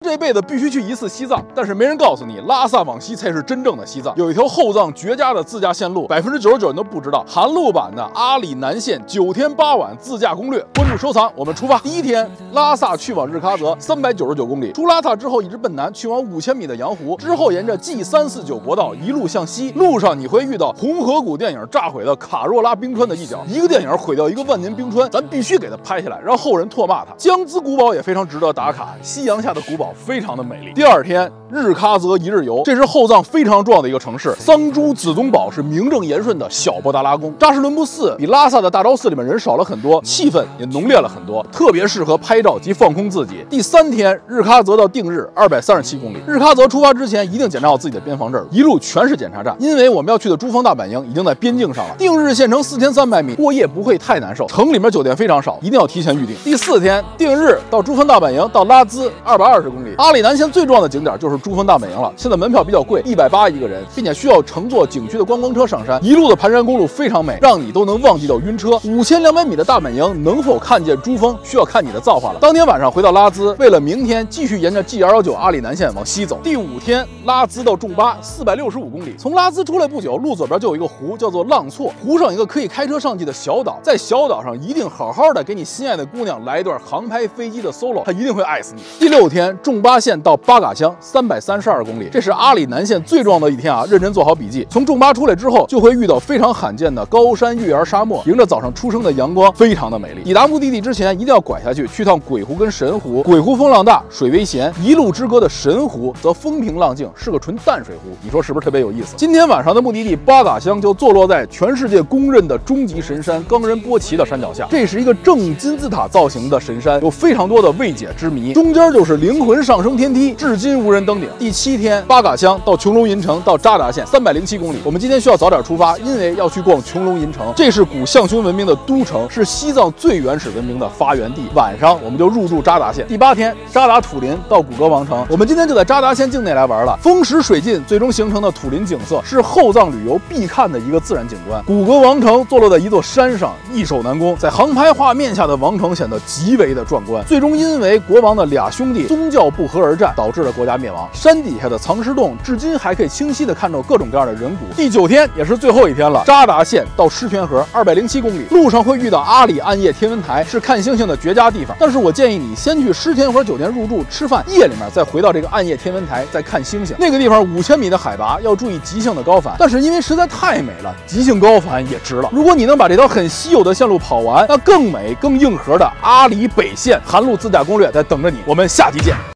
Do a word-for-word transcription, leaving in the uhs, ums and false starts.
这辈子必须去一次西藏，但是没人告诉你，拉萨往西才是真正的西藏。有一条后藏绝佳的自驾线路，百分之九十九人都不知道。韩路版的阿里南线九天八晚自驾攻略，关注收藏，我们出发。第一天，拉萨去往日喀则三百九十九公里，出拉萨之后一直奔南，去往五千米的羊湖，之后沿着 G 三四九国道一路向西，路上你会遇到红河谷电影炸毁的卡若拉冰川的一角，一个电影毁掉一个万年冰川，咱必须给它拍下来，让后人唾骂它。江孜古堡也非常值得打卡，夕阳下的古堡非常的美丽。第二天，日喀则一日游，这是后藏非常重要的一个城市。桑珠紫宗堡是名正言顺的小布达拉宫。扎什伦布寺比拉萨的大昭寺里面人少了很多，气氛也浓烈了很多，特别适合拍照及放空自己。第三天，日喀则到定日二百三十七公里。日喀则出发之前一定检查好自己的边防证，一路全是检查站，因为我们要去的珠峰大本营已经在边境上了。定日县城四千三百米，过夜不会太难受，城里面酒店非常少，一定要提前预定。第四天，定日到珠峰大本营到拉孜二百二十公里。阿里南线最重要的景点就是珠峰大本营了，现在门票比较贵，一百八一个人，并且需要乘坐景区的观光车上山，一路的盘山公路非常美，让你都能忘记掉晕车。五千两百米的大本营能否看见珠峰，需要看你的造化了。当天晚上回到拉孜，为了明天继续沿着 G 二一九阿里南线往西走。第五天，拉孜到仲巴四百六十五公里，从拉孜出来不久，路左边就有一个湖，叫做浪措，湖上一个可以开车上去的小岛，在小岛上一定好好的给你心爱的姑娘来一段航拍飞机的 solo， 她一定会爱死你。第六天，仲巴县到巴嘎乡三百三十二公里，这是阿里南线最重要的一天啊！认真做好笔记。从仲巴出来之后，就会遇到非常罕见的高山月牙沙漠，迎着早上初升的阳光，非常的美丽。抵达目的地之前，一定要拐下去，去趟鬼湖跟神湖。鬼湖风浪大，水微咸；一路之隔的神湖则风平浪静，是个纯淡水湖。你说是不是特别有意思？今天晚上的目的地巴嘎乡就坐落在全世界公认的终极神山冈仁波齐的山脚下。这是一个正金字塔造型的神山，有非常多的未解之谜。中间就是灵魂上升天梯，至今无人登顶。第七天，巴嘎乡到琼龙银城到扎达县三百零七公里。我们今天需要早点出发，因为要去逛琼龙银城，这是古象雄文明的都城，是西藏最原始文明的发源地。晚上我们就入驻扎达县。第八天，扎达土林到古格王城，我们今天就在扎达县境内来玩了。风蚀水尽，最终形成的土林景色是后藏旅游必看的一个自然景观。古格王城坐落在一座山上，易守难攻，在航拍画面下的王城显得极为的壮观。最终因为国王的俩兄弟宗教不和而战，导致了国家灭亡。山底下的藏尸洞至今还可以清晰的看到各种各样的人骨。第九天也是最后一天了，扎达县到狮泉河二百零七公里，路上会遇到阿里暗夜天文台，是看星星的绝佳地方。但是我建议你先去狮泉河酒店入住吃饭，夜里面再回到这个暗夜天文台再看星星。那个地方五千米的海拔，要注意急性的高反，但是因为实在太美了，急性高反也值了。如果你能把这条很稀有的线路跑完，那更美更硬核的阿里北线韩路自驾攻略在等着你。我们下期见。